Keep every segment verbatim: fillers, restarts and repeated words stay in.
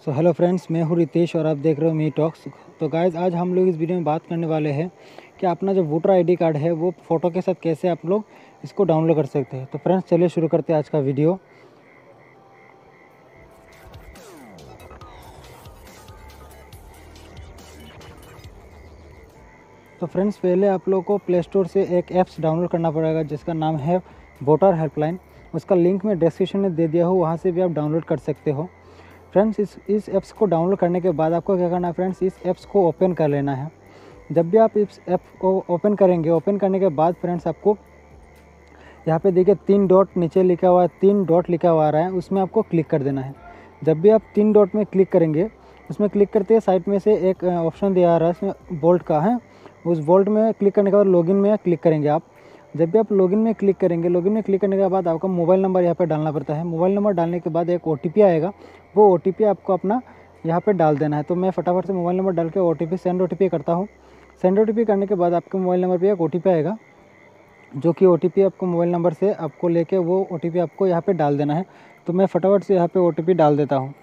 So hello friends, मैं हूँ रितेश और आप देख रहे हो मी टॉक्स। तो गाइज, आज हम लोग इस वीडियो में बात करने वाले हैं कि अपना जो वोटर आईडी कार्ड है वो फ़ोटो के साथ कैसे आप लोग इसको डाउनलोड कर सकते हैं। तो फ्रेंड्स, चलिए शुरू करते हैं आज का वीडियो। तो फ्रेंड्स, पहले आप लोग को प्ले स्टोर से एक ऐप्स डाउनलोड करना पड़ेगा जिसका नाम है वोटर हेल्पलाइन। उसका लिंक मैं डिस्क्रिप्शन में दे दिया हूँ, वहाँ से भी आप डाउनलोड कर सकते हो। फ्रेंड्स, इस इस ऐप्स को डाउनलोड करने के बाद आपको क्या करना है फ्रेंड्स, इस ऐप्स को ओपन कर लेना है। जब भी आप इस ऐप को ओपन करेंगे, ओपन करने के बाद फ्रेंड्स आपको यहाँ पे देखिए तीन डॉट नीचे लिखा हुआ है, तीन डॉट लिखा हुआ आ रहा है, उसमें आपको क्लिक कर देना है। जब भी आप तीन डॉट में क्लिक करेंगे, उसमें क्लिक करते हैं साइड में से एक ऑप्शन दिया आ रहा है, इसमें बोल्ट का है। उस बोल्ट में क्लिक करने के बाद लॉगिन में क्लिक करेंगे आप। जब भी आप लॉगिन में क्लिक करेंगे, लॉगिन में क्लिक करने के बाद आपका मोबाइल नंबर यहाँ पे डालना पड़ता है। मोबाइल नंबर डालने के बाद एक ओटीपी आएगा, वो ओटीपी आपको अपना यहाँ पे डाल देना है। तो मैं फटाफट से मोबाइल नंबर डाल के ओटीपी सेंड ओटीपी करता हूँ। सेंड ओटीपी करने के बाद आपके मोबाइल नंबर पे एक ओटीपी आएगा, जो कि ओटीपी आपको मोबाइल नंबर से आपको लेके वो ओटीपी आपको यहाँ पे डाल देना है। तो मैं फटाफट से यहाँ पे ओटीपी डाल देता हूँ।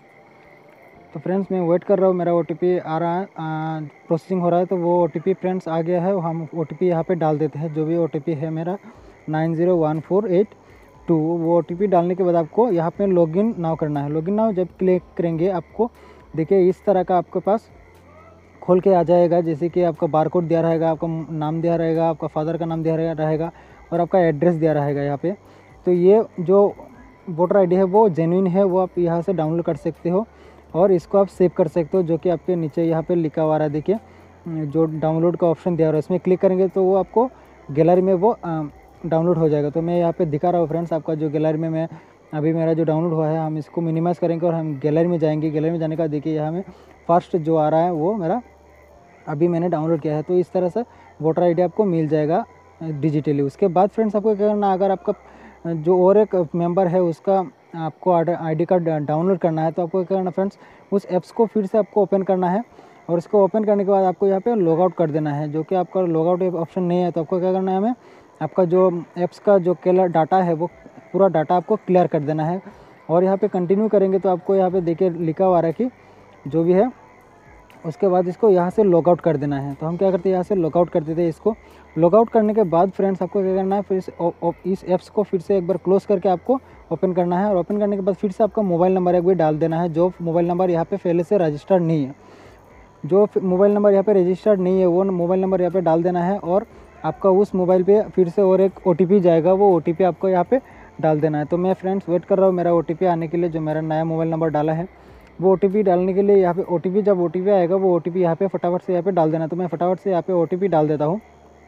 तो फ्रेंड्स, मैं वेट कर रहा हूँ, मेरा ओटीपी आ रहा है, प्रोसेसिंग हो रहा है। तो वो ओटीपी फ्रेंड्स आ गया है, हम ओटीपी यहाँ पे डाल देते हैं। जो भी ओटीपी है मेरा nine zero one four eight two, वो ओटीपी डालने के बाद आपको यहाँ पे लॉगिन नाउ करना है। लॉगिन नाउ जब क्लिक करेंगे, आपको देखिए इस तरह का आपके पास खोल के आ जाएगा। जैसे कि आपका बारकोड दिया रहेगा, आपका नाम दिया रहेगा, आपका फादर का नाम दिया रहेगा और आपका एड्रेस दिया रहेगा यहाँ पे। तो ये जो वोटर आईडी है वो जेन्युइन है, वो आप यहाँ से डाउनलोड कर सकते हो और इसको आप सेव कर सकते हो, जो कि आपके नीचे यहाँ पे लिखा हुआ रहा है। देखिए जो डाउनलोड का ऑप्शन दिया हुआ है, इसमें क्लिक करेंगे तो वो आपको गैलरी में वो डाउनलोड हो जाएगा। तो मैं यहाँ पे दिखा रहा हूँ फ्रेंड्स, आपका जो गैलरी में मैं अभी मेरा जो डाउनलोड हुआ है, हम इसको मिनिमाइज़ करेंगे और हम गैलरी में जाएंगे। गैलरी में जाने का देखिए यहाँ में फर्स्ट जो आ रहा है वो मेरा अभी मैंने डाउनलोड किया है। तो इस तरह से वोटर आईडी आपको मिल जाएगा डिजिटली। उसके बाद फ्रेंड्स आपको क्या करना, अगर आपका जो और एक मेंबर है उसका आपको आईडी कार्ड डाउनलोड करना है, तो आपको क्या करना फ्रेंड्स, उस ऐप्स को फिर से आपको ओपन करना है और इसको ओपन करने के बाद आपको यहाँ पे लॉग आउट कर देना है। जो कि आपका लॉग आउट ऑप्शन नहीं है, तो आपको क्या करना है, हमें आपका जो ऐप्स का जो क्लियर डाटा है वो पूरा डाटा आपको क्लियर कर देना है। और यहाँ पे कंटिन्यू करेंगे तो आपको यहाँ पे देखिए लिखा हुआ है कि जो भी है, उसके बाद इसको यहाँ से लॉग आउट कर देना है। तो हम क्या करते हैं, यहाँ से लॉग आउट कर देते हैं। इसको लॉग आउट करने के बाद फ्रेंड्स आपको क्या करना है, फिर इस, इस ऐप्स को फिर से एक बार क्लोज करके आपको ओपन करना है। और ओपन करने के बाद फिर से आपका मोबाइल नंबर एक बार डाल देना है, जो मोबाइल नंबर यहाँ पे पहले से रजिस्टर्ड नहीं है। जो मोबाइल नंबर यहाँ पे रजिस्टर्ड नहीं है वो मोबाइल नंबर यहाँ पे डाल देना है और आपका उस मोबाइल पे फिर से और एक ओटीपी जाएगा, वो ओटीपी आपको यहाँ पे डाल देना है। तो मैं फ्रेंड्स वेट कर रहा हूँ मेरा ओटीपी आने के लिए, जो मेरा नया मोबाइल नंबर डाला है वो ओटीपी डालने के लिए। यहाँ पे ओटीपी जब ओटीपी आएगा वो ओटीपी यहाँ पे फटाफट से यहाँ पे डाल देना है। तो मैं फटाफट से यहाँ पे ओटीपी डाल देता हूँ।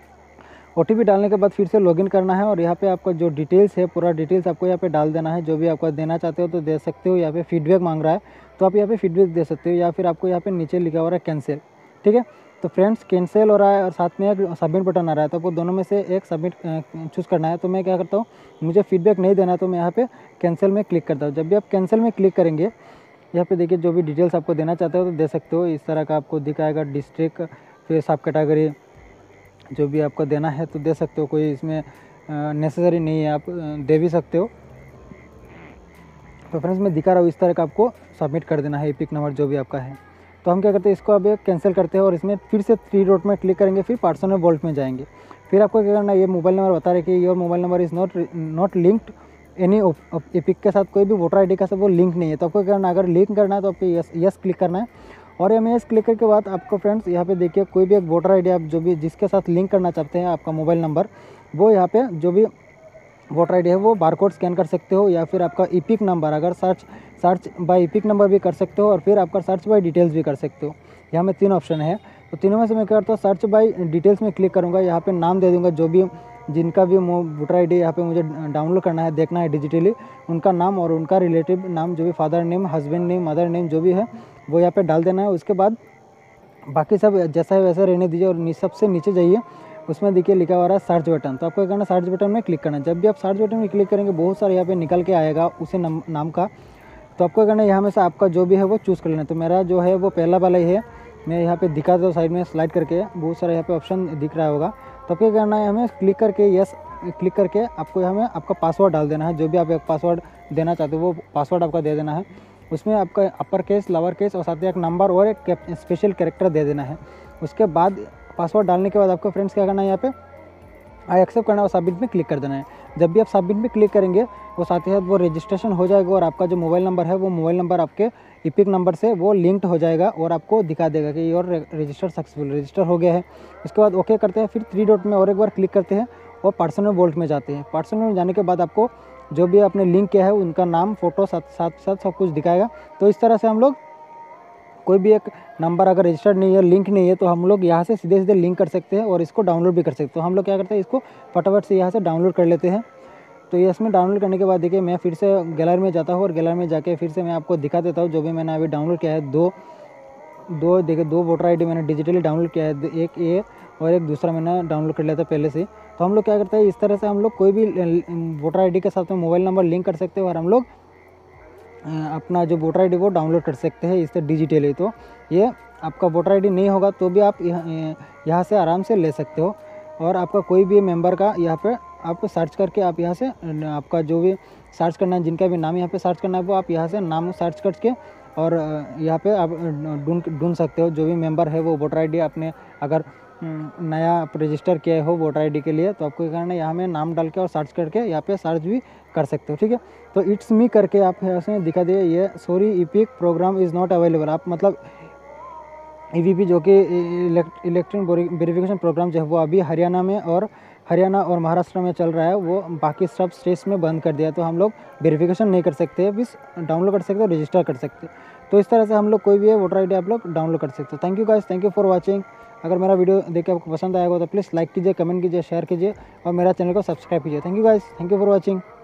ओटीपी डालने के बाद फिर से लॉगिन करना है और यहाँ पे आपका जो डिटेल्स है पूरा डिटेल्स आपको यहाँ पे डाल देना है। जो भी आपको देना चाहते हो तो दे सकते हो। यहाँ पे फीडबैक मांग रहा है तो आप यहाँ पे फीडबैक दे सकते हो, या फिर आपको यहाँ पे नीचे लिखा हुआ है कैंसिल। ठीक है, तो फ्रेंड्स कैंसिल हो रहा है और साथ में एक सबमिट बटन आ रहा है, तो आपको दोनों में से एक सबमिट चूज़ करना है। तो मैं क्या करता हूँ, मुझे फीडबैक नहीं देना है तो मैं यहाँ पे कैंसिल में क्लिक करता हूँ। जब भी आप कैंसिल में क्लिक करेंगे, यहाँ पे देखिए जो भी डिटेल्स आपको देना चाहते हो तो दे सकते हो। इस तरह का आपको दिखाएगा डिस्ट्रिक्ट, फिर सब कैटेगरी, जो भी आपको देना है तो दे सकते हो। कोई इसमें नेसेसरी नहीं है, आप दे भी सकते हो। तो फ्रेंड्स मैं दिखा रहा हूँ, इस तरह का आपको सबमिट कर देना है एपिक नंबर जो भी आपका है। तो हम क्या करते हैं, इसको अब कैंसिल करते हैं और इसमें फिर से थ्री डॉट में क्लिक करेंगे, फिर पर्सनल वॉल्ट में जाएंगे। फिर आपको क्या करना है, ये मोबाइल नंबर बता रहे कि your mobile number is not not linked any EPIC के साथ, कोई भी वोटर आईडी का सब वो लिंक नहीं है। तो आपको क्या करना है, अगर लिंक करना है तो आपको यस यस क्लिक करना है। और एम एस क्लिक करने के बाद आपको फ्रेंड्स यहाँ पे देखिए कोई भी एक वोटर आईडी आप जो भी जिसके साथ लिंक करना चाहते हैं आपका मोबाइल नंबर, वो यहाँ पे जो भी वोटर आईडी है वो बारकोड स्कैन कर सकते हो, या फिर आपका ईपिक नंबर अगर search search by EPIC number भी कर सकते हो, और फिर आपका सर्च बाय डिटेल्स भी कर सकते हो। यहाँ में तीन ऑप्शन है, तो तीनों में से मैं क्या करता हूँ, सर्च बाय डिटेल्स में क्लिक करूँगा। यहाँ पे नाम दे दूँगा, जो भी जिनका भी वोटर आईडी यहाँ पे मुझे डाउनलोड करना है, देखना है डिजिटली, उनका नाम और उनका रिलेटिव नाम, जो भी father name, husband name, mother name जो भी है वो यहाँ पे डाल देना है। उसके बाद बाकी सब जैसा है वैसा रहने दीजिए और सबसे नीचे जाइए, उसमें देखिए लिखा हुआ है सर्च बटन। तो आपको क्या करना है, सर्च बटन में क्लिक करना है। जब भी आप सर्च बटन में क्लिक करेंगे बहुत सारे यहाँ पे निकल के आएगा उसी नाम, नाम का। तो आपको क्या करना है, यहाँ में से आपका जो भी है वो चूज़ कर लेना है। तो मेरा जो है वो पहला वाला ही है, मैं यहाँ पे दिखा दो साइड में स्लाइड करके, बहुत सारा यहाँ पे ऑप्शन दिख रहा होगा। तो आपको क्या करना है, हमें क्लिक करके यस क्लिक करके आपको हमें आपका पासवर्ड डाल देना है। जो भी आप एक पासवर्ड देना चाहते हो वो पासवर्ड आपका दे देना है। उसमें आपका अपर केस, लोअर केस और साथ ही एक नंबर और एक स्पेशल कैरेक्टर दे देना है। उसके बाद पासवर्ड डालने के बाद आपको फ्रेंड्स क्या करना है, यहाँ पे आई एक्सेप्ट करना है और सबमिट में क्लिक कर देना है। जब भी आप सबमिट में क्लिक करेंगे वो साथ ही साथ वो रजिस्ट्रेशन हो जाएगा और आपका जो मोबाइल नंबर है वो मोबाइल नंबर आपके ईपिक नंबर से वो लिंक्ड हो जाएगा और आपको दिखा देगा कि योर रजिस्टर सक्सेसफुल, रजिस्टर हो गया है। उसके बाद ओके करते हैं, फिर थ्री डॉट में और एक बार क्लिक करते हैं और पर्सनल वॉलेट में जाते हैं। पर्सनल में जाने के बाद आपको जो भी आपने लिंक किया है उनका नाम, फोटो साथ साथ साथ सब कुछ दिखाएगा। तो इस तरह से हम लोग कोई भी एक नंबर अगर रजिस्टर्ड नहीं है, लिंक नहीं है, तो हम लोग यहाँ से सीधे सीधे लिंक कर सकते हैं और इसको डाउनलोड भी कर सकते हैं। तो हम लोग क्या करते हैं, इसको फटाफट से यहाँ से डाउनलोड कर लेते हैं। तो ये इसमें डाउनलोड करने के बाद देखिए मैं फिर से गैलरी में जाता हूँ और गैलरी में जाके फिर से मैं आपको दिखा देता हूँ जो भी मैंने अभी डाउनलोड किया है। दो दो देखिए दो वोटर आई डी मैंने डिजिटली डाउनलोड किया है, एक ये और एक दूसरा मैंने डाउनलोड कर लिया था पहले से। तो हम लोग क्या करते हैं, इस तरह से हम लोग कोई भी वोटर आई डी के साथ में मोबाइल नंबर लिंक कर सकते हैं और हम लोग अपना जो वोटर आई डी वो डाउनलोड कर सकते हैं इससे डिजिटली। तो ये आपका वोटर आई डी नहीं होगा तो भी आप यहाँ से आराम से ले सकते हो। और आपका कोई भी मेंबर का यहाँ पे आपको सर्च करके आप यहाँ से आपका जो भी सर्च करना है, जिनका भी नाम यहाँ पे सर्च करना है वो आप यहाँ से नाम सर्च करके और यहाँ पे आप ढूंढ ढूंढ सकते हो जो भी मेंबर है वो वोटर आई डी आपने अगर नया आप रजिस्टर किए हो वोटर आई डी के लिए, तो आपको क्या करना है, यहाँ में नाम डाल के और सर्च करके यहाँ पे सर्च भी कर सकते हो। ठीक है, तो इट्स मी करके आप यहाँ से दिखा दिए ये sorry EPIC program is not available. आप मतलब ई वी पी जो कि इलेक्ट्रॉनिक वेरिफिकेशन प्रोग्राम जो है वो अभी हरियाणा में और हरियाणा और महाराष्ट्र में चल रहा है, वो बाकी सब स्टेट्स में बंद कर दिया। तो हम लोग वेरिफिकेशन नहीं कर सकते, बस डाउनलोड कर सकते हो, रजिस्टर कर सकते। तो इस तरह से हम लोग कोई भी है वोटर आई डी आप लोग डाउनलोड कर सकते हो। Thank you guys, thank you for watching. अगर मेरा वीडियो देख के आपको पसंद आएगा तो प्लीज़ लाइक कीजिए, कमेंट कीजिए, शेयर कीजिए और मेरा चैनल को सब्सक्राइब कीजिए। Thank you guys, thank you for watching.